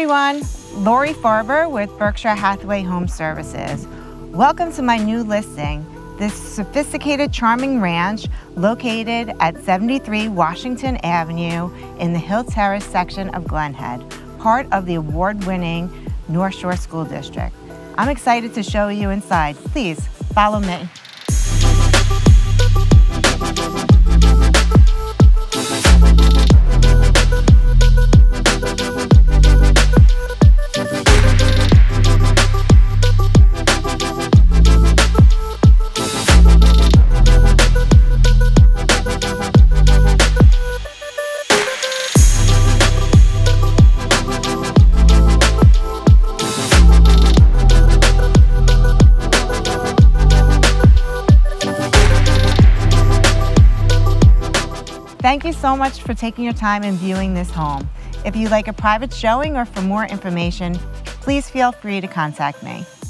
everyone, Farber with Berkshire Hathaway Home Services. Welcome to my new listing, this sophisticated, charming ranch located at 73 Washington Avenue in the Hill Terrace section of Glen Head, part of the award-winning North Shore School District. I'm excited to show you inside. Please follow me. Thank you so much for taking your time and viewing this home. If you'd like a private showing or for more information, please feel free to contact me.